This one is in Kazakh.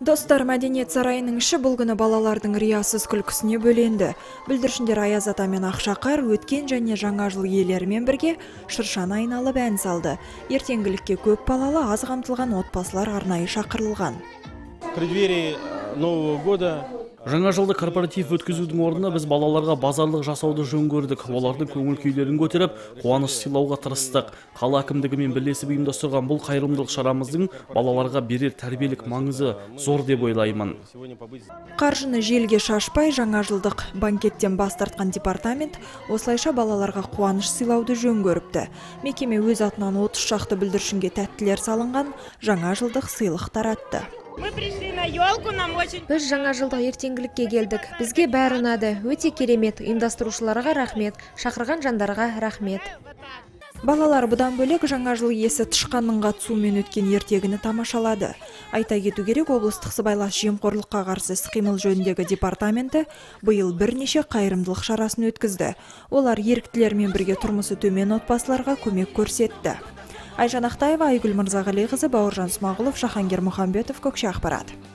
Достар, мәдениет сарайының іші бұл күні балалардың риясыз күлкісіне бөленді. Бүлдіршіндер Аяз ата мен Ақшақар өткен және жаңа жыл иелерімен бірге шыршаны айналып ән салды. Ертеңгілікке көп балалы аз қамтылған отбасылар арнайы шақырылған. В преддверии Нового года жаңа жылды корпоратив өткізудің орнына біз балаларға базарлық жасауды жөн көрдік. Олардың көңіл күйлерін көтеріп, қуаныш сыйлауға тырыстық. Қала әкімдігімен бірлесіп ұйымдастырған бұл қайырымдылық шарамыздың балаларға берер тәрбиелік маңызы зор деп ойлаймын. Қаржыны желге шашпай, жаңа жылдық банкеттен бас тартқан департамент осылайша балаларға қуаныш сыйлауды жөн көріпті. Мекеме өз атынан 30 шақты бүлдіршінге тәттілер салынған жаңа жылдық сыйлық таратты. Біз жаңа жылдық ертеңгілікке келдік. Бізге бәрі ұнады. Өте керемет. Ұйымдастырушыларға рахмет. Шақырған жандарға рахмет. Балалар бұдан бөлек жаңа жыл иесі тышқанның қатысуымен өткен ертегіні тамашалады. Айта кету керек, облыстық сыбайлас жемқорлыққа қарсы іс-қимыл жөніндегі департаменті биыл бірнеше қайырымдылық шарасын өткізді. Олар еріктілермен бірге тұрмысы төмен отбасыларға көмек көрсетті. Айжан Ақтаева, Айгүл Мырзағалиқызы, Бауыржан Смағұлов, Жахангер Мұхамбетов, Көкше ақпарат.